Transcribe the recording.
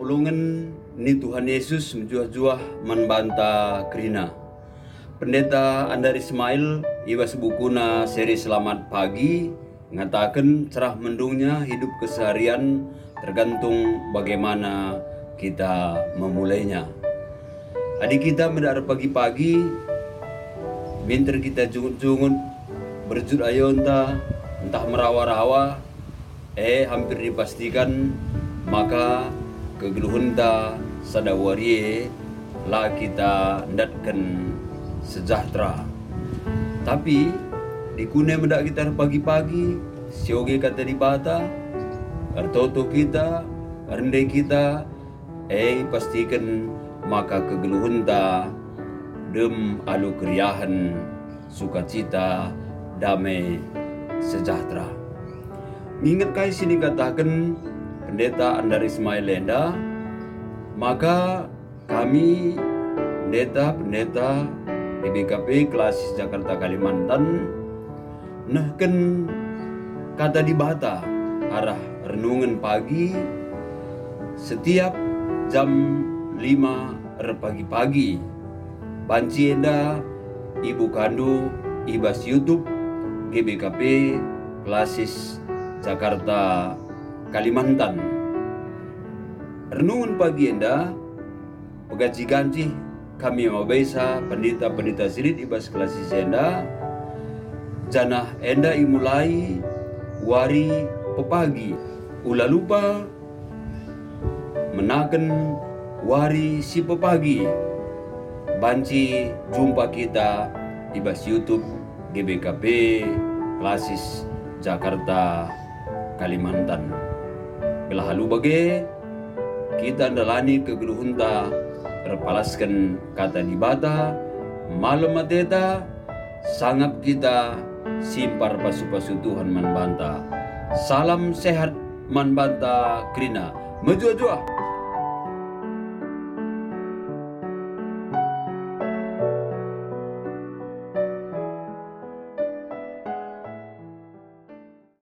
ulungan ni Tuhan Yesus menjuah-juah membanta kerina. Pendeta Andar Ismail iwas bukuna seri Selamat Pagi mengatakan cerah mendungnya hidup keseharian tergantung bagaimana kita memulainya. Adik kita mendarat pagi-pagi, binter kita jungun-jungun berjut ayonta entah merawa-rawa, hampir dipastikan maka kegeluhunta sadawarie lah kita ndatkan sejahtera. Tapi di kune mendak kita pagi-pagi sioge kata di bata artoto kita arende kita pastikan maka kegeluhunta dem alu keriahan sukacita damai sejahtera. Ingat kai sini katakan Pendeta Andar Ismail Lenda, maka kami pendeta BKP Klasis Jakarta Kalimantan nahkan kata di bata arah renungan pagi setiap jam 5 pagi-pagi. Banci enda ibu kandu ibas YouTube GBKP Klasis Jakarta Kalimantan. Renungan pagi enda pegaji-ganci kami mabesa pendeta silit ibas Klasis enda janah enda imulai wari pepagi ula lupa menaken wari si pepagi. Banci jumpa kita ibas YouTube GBKP Klasis Jakarta Kalimantan. Bila halu bage kita andalani kegeluhunta terpalaskan kata di bata malam mateta sangat kita simpar pasu-pasu Tuhan manbanta. Salam sehat manbanta krina. Maju-jua.